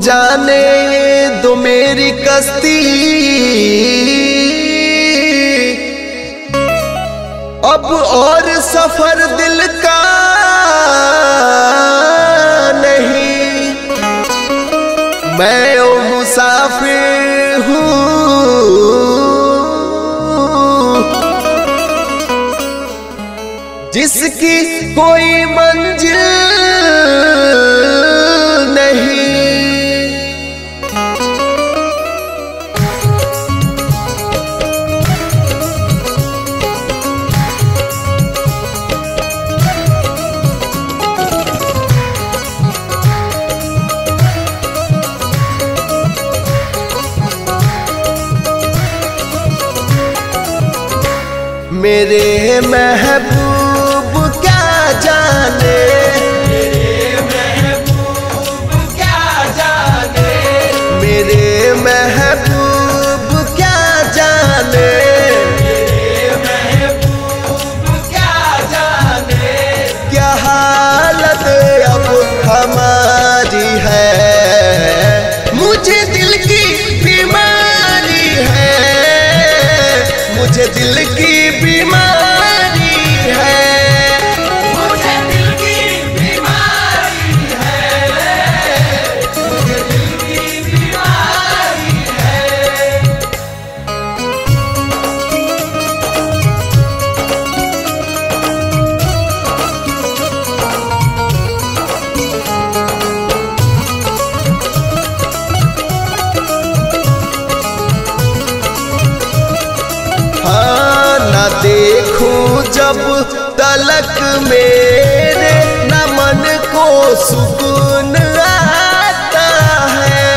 जाने दो मेरी कश्ती, अब और सफर दिल का नहीं। मैं ओ मुसाफिर हूँ जिसकी कोई मंजिल नहीं। मेरे महबूब क्या जाने, मेरे महबूब क्या जाने, मेरे महबूब क्या जाने, मेरे महबूब क्या जाने, क्या हालत अब हमारी है। मुझे दिल की बीमारी है, मुझे दिल की बीमारी है, मुझे दिल की बीमारी है, मुझे दिल की बीमारी है। हाँ न देखूं जब तलक मेरे न मन को सुकून आता है।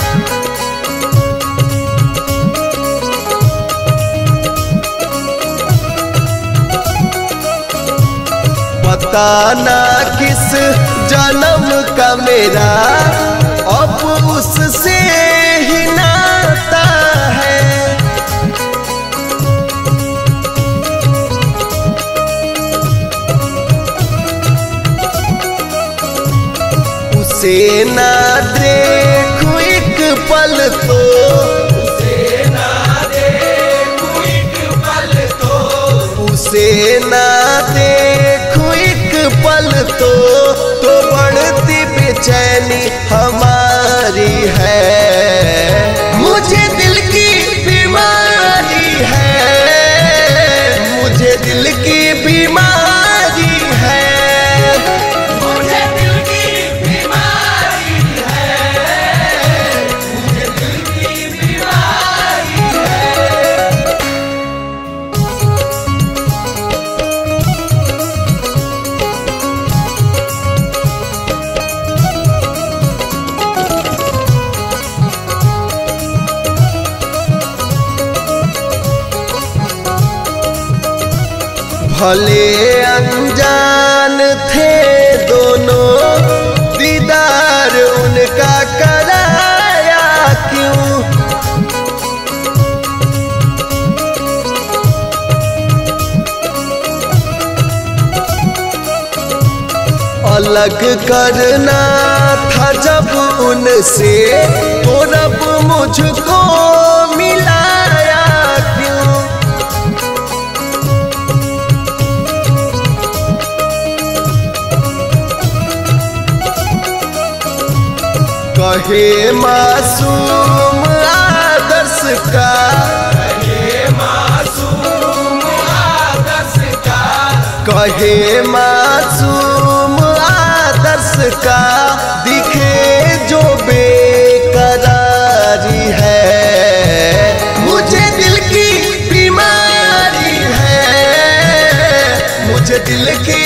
पता ना किस जन्म का मेरा अब उससे ही नाता है। उसे ना देखूं एक पल तो, उसे ना देखूं एक पल तो, उसे ना देखूं एक पल तो बढ़ती बेचैनी हमारी है। मुझे दिल की बीमारी है, मुझे दिल की बीमारी है, मुझे दिल की बीमारी है, मुझे दिल की बीमारी है। भले अनजान थे दोनों, दीदार उनका कराया क्यों। अलग करना था जब उनसे तो रब मुझको मिलाया क्यों। कहे मासूम आदर्श का, कहे मासूम आदर्श का, कहे मासूम आदर्श का, दिखे जो बेकरारी है। मुझे दिल की बीमारी है, मुझे दिल की